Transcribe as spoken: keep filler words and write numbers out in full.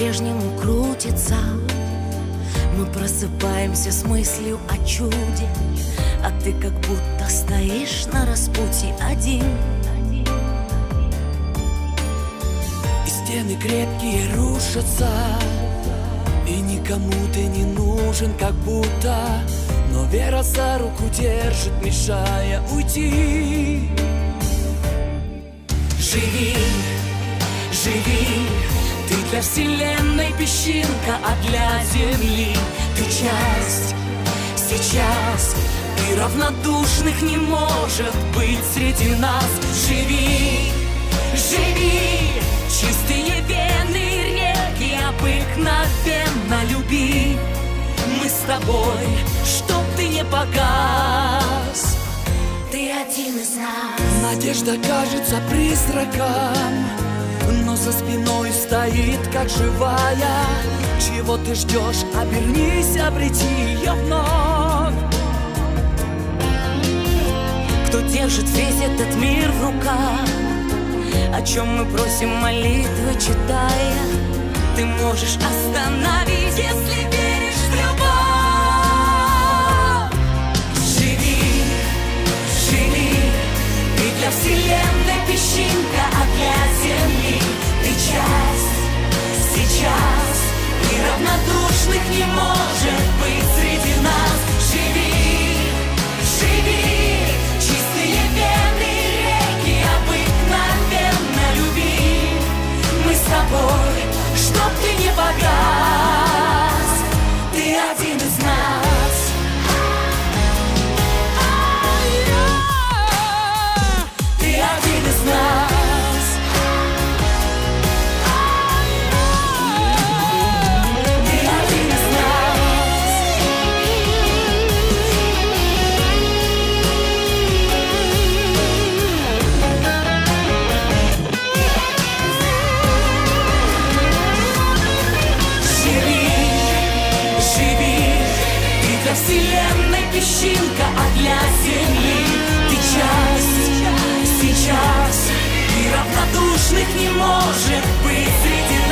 по-прежнему крутится. Мы просыпаемся с мыслью о чуде, а ты как будто стоишь на распутье один. И стены крепкие рушатся, и никому ты не нужен, как будто. Но вера за руку держит, мешая уйти. Живи, живи, ты для вселенной песчинка, а для земли ты часть. Сейчас и равнодушных не может быть среди нас. Живи, живи, чистые вены реки, обыкновенно люби. Мы с тобой, чтоб ты не погас. Ты один из нас. Надежда кажется призраком, но за спиной стоит, как живая. Чего ты ждешь? Обернись, обрети ее вновь. Кто держит весь этот мир в руках? О чем мы просим молитвы, читая? Ты можешь остановить, если веришь в любовь. Живи, живи, ты для вселенной песчинка, а для земли ты часть. Сейчас и равнодушных не может быть среди нас. Живи, живи, чистые вены реки, обыкновенно люби. Мы с тобой, чтоб ты не погас. Ты один из нас. Ты один из нас. Вселенной песчинка, а для земли ты часть. Сейчас и равнодушных не может быть среди нас.